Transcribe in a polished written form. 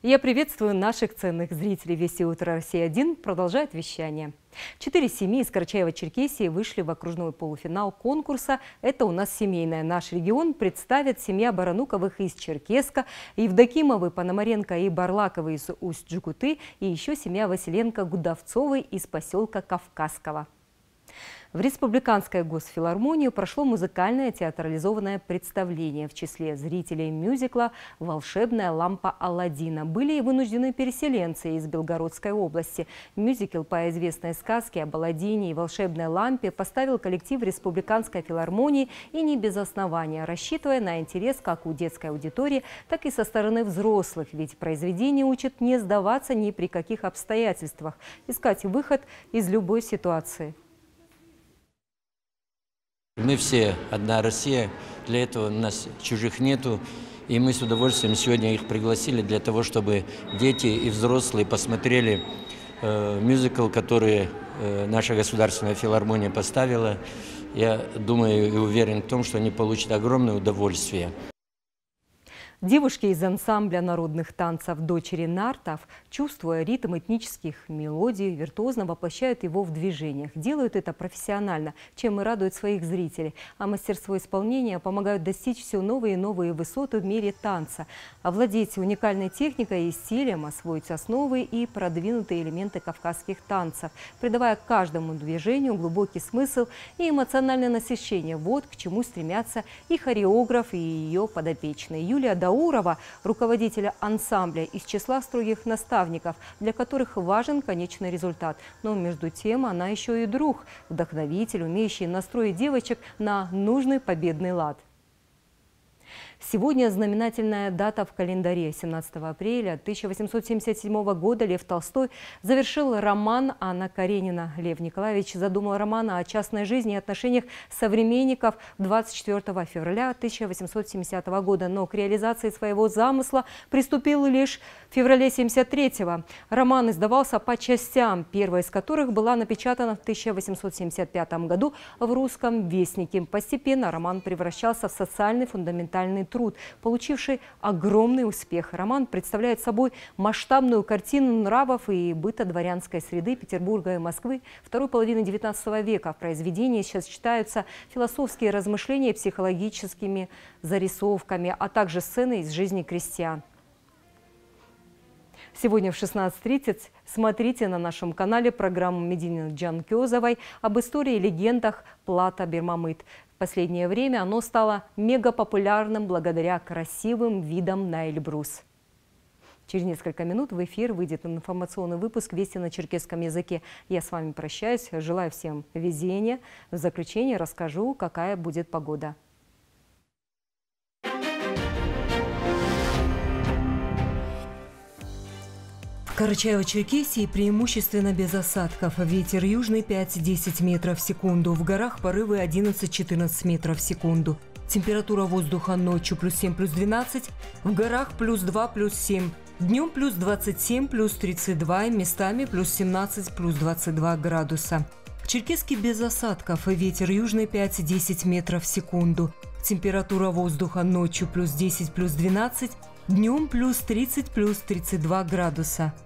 Я приветствую наших ценных зрителей. Вести утро Россия-1 продолжает вещание. 4 семьи из Карачаева-Черкесии вышли в окружной полуфинал конкурса «Это у нас семейное». Наш регион представит семья Барануковых из Черкеска, Евдокимовы, Пономаренко и Барлаковы из Усть-Джукуты и еще семья Василенко-Гудовцовой из поселка Кавказского. В Республиканской госфилармонии прошло музыкальное театрализованное представление. В числе зрителей мюзикла «Волшебная лампа Аладдина» были и вынужденные переселенцы из Белгородской области. Мюзикл по известной сказке об Аладдине и волшебной лампе поставил коллектив Республиканской филармонии и не без основания, рассчитывая на интерес как у детской аудитории, так и со стороны взрослых. Ведь произведение учит не сдаваться ни при каких обстоятельствах, искать выход из любой ситуации. Мы все одна Россия, для этого у нас чужих нету. И мы с удовольствием сегодня их пригласили для того, чтобы дети и взрослые посмотрели мюзикл, который наша государственная филармония поставила. Я думаю и уверен в том, что они получат огромное удовольствие. Девушки из ансамбля народных танцев «Дочери нартов», чувствуя ритм этнических мелодий, виртуозно воплощают его в движениях. Делают это профессионально, чем и радуют своих зрителей. А мастерство исполнения помогают достичь все новые и новые высоты в мире танца. Овладеть уникальной техникой и стилем, освоить основы и продвинутые элементы кавказских танцев, придавая каждому движению глубокий смысл и эмоциональное насыщение. Вот к чему стремятся и хореограф, и ее подопечные. Юлия Даурова, руководителя ансамбля, из числа строгих наставников, для которых важен конечный результат. Но между тем она еще и друг, вдохновитель, умеющий настроить девочек на нужный победный лад. Сегодня знаменательная дата в календаре. 17 апреля 1877 года Лев Толстой завершил роман «Анна Каренина». Лев Николаевич задумал роман о частной жизни и отношениях современников 24 февраля 1870 года, но к реализации своего замысла приступил лишь в феврале 1973-го. Роман издавался по частям, первая из которых была напечатана в 1875 году в «Русском вестнике». Постепенно роман превращался в социальный фундаментальный труд, получивший огромный успех. Роман представляет собой масштабную картину нравов и быта дворянской среды Петербурга и Москвы второй половины XIX века. В произведении сейчас читаются философские размышления психологическими зарисовками, а также сцены из жизни крестьян. Сегодня в 16:30 смотрите на нашем канале программу Медины Джанкёзовой об истории и легендах плато Бермамыт. В последнее время оно стало мегапопулярным благодаря красивым видам на Эльбрус. Через несколько минут в эфир выйдет информационный выпуск «Вести на черкесском языке». Я с вами прощаюсь, желаю всем везения. В заключение расскажу, какая будет погода. В Карачаево-Черкесии преимущественно без осадков. Ветер южный 5-10 метров в секунду. В горах порывы 11-14 метров в секунду. Температура воздуха ночью +7, +12. В горах +2, +7. Днем +27, +32. Местами +17, +22 градуса. В Черкесске без осадков. Ветер южный 5-10 метров в секунду. Температура воздуха ночью +10, +12. Днем +30, +32 градуса.